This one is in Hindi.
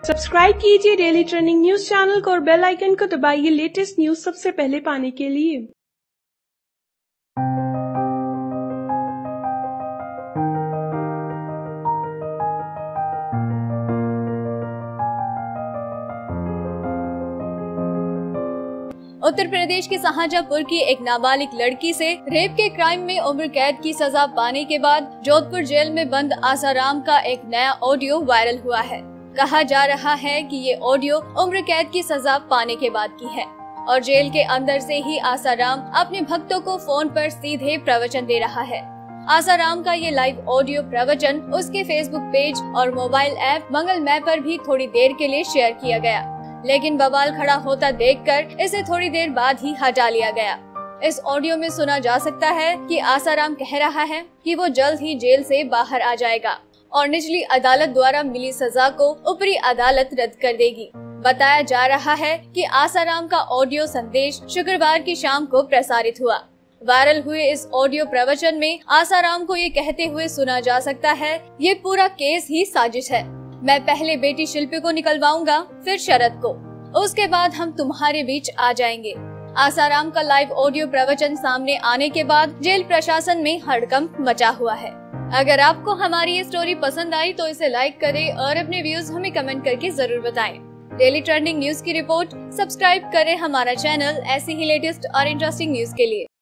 सब्सक्राइब कीजिए डेली ट्रेंडिंग न्यूज चैनल को और बेल आइकन को दबाइए लेटेस्ट न्यूज सबसे पहले पाने के लिए। उत्तर प्रदेश के शाहजहांपुर की एक नाबालिग लड़की से रेप के क्राइम में उम्र कैद की सजा पाने के बाद जोधपुर जेल में बंद आसाराम का एक नया ऑडियो वायरल हुआ है। कहा जा रहा है कि ये ऑडियो उम्र कैद की सजा पाने के बाद की है और जेल के अंदर से ही आसाराम अपने भक्तों को फोन पर सीधे प्रवचन दे रहा है। आसाराम का ये लाइव ऑडियो प्रवचन उसके फेसबुक पेज और मोबाइल ऐप मंगल मैप पर भी थोड़ी देर के लिए शेयर किया गया, लेकिन बवाल खड़ा होता देखकर इसे थोड़ी देर बाद ही हटा लिया गया। इस ऑडियो में सुना जा सकता है कि आसाराम कह रहा है कि वो जल्द ही जेल से बाहर आ जाएगा और निचली अदालत द्वारा मिली सजा को ऊपरी अदालत रद्द कर देगी। बताया जा रहा है कि आसाराम का ऑडियो संदेश शुक्रवार की शाम को प्रसारित हुआ। वायरल हुए इस ऑडियो प्रवचन में आसाराम को ये कहते हुए सुना जा सकता है, ये पूरा केस ही साजिश है। मैं पहले बेटी शिल्पी को निकलवाऊंगा, फिर शरद को, उसके बाद हम तुम्हारे बीच आ जाएंगे। आसाराम का लाइव ऑडियो प्रवचन सामने आने के बाद जेल प्रशासन में हड़कंप मचा हुआ है। अगर आपको हमारी ये स्टोरी पसंद आई तो इसे लाइक करें और अपने व्यूज हमें कमेंट करके जरूर बताएं। डेली ट्रेंडिंग न्यूज की रिपोर्ट सब्सक्राइब करें हमारा चैनल ऐसी ही लेटेस्ट और इंटरेस्टिंग न्यूज के लिए।